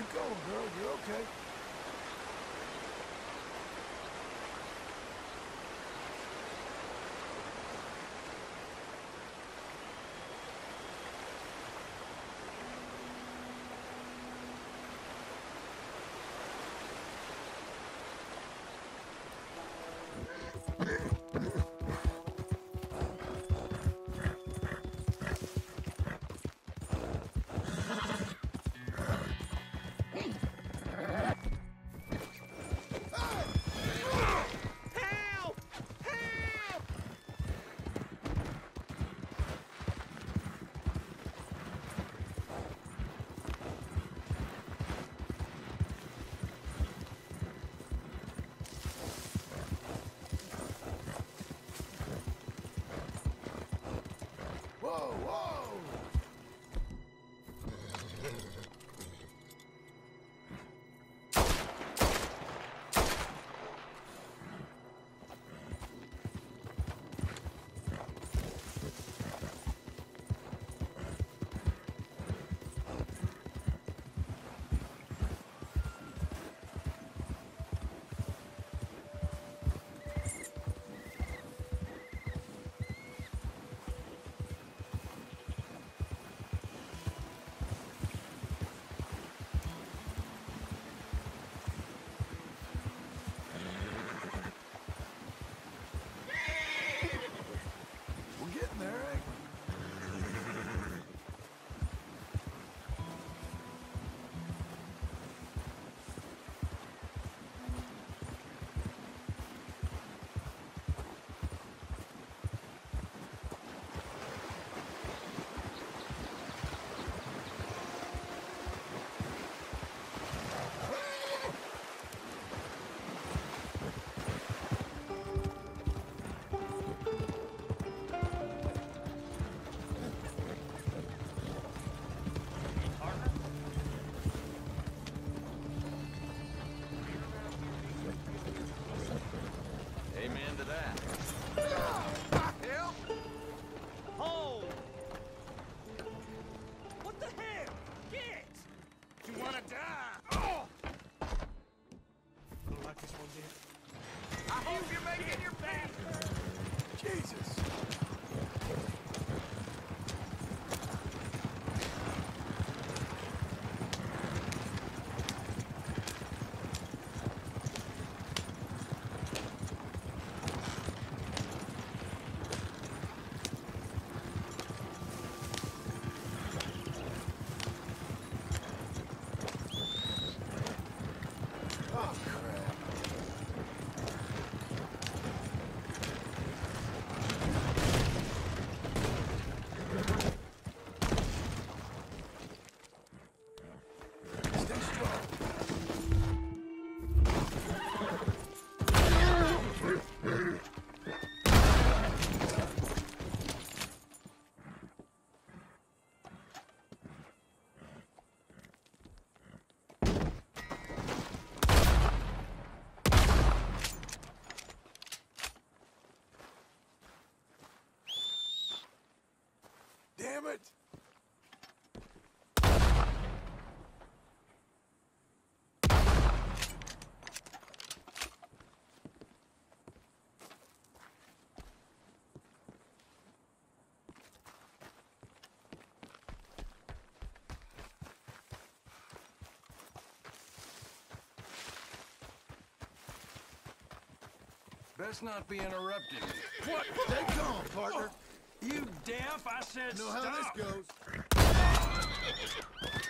Keep going, girl. You're okay. Whoa, whoa! Amen to that. Help! Hold! What the hell? Get! You wanna die? Oh! I don't like this one, dude. I hope you're making your bed! Jesus! Oh, crap. Stay strong. Damn it! Best not be interrupting me. What? Stay calm, partner. You deaf? I said You know stop! how this goes.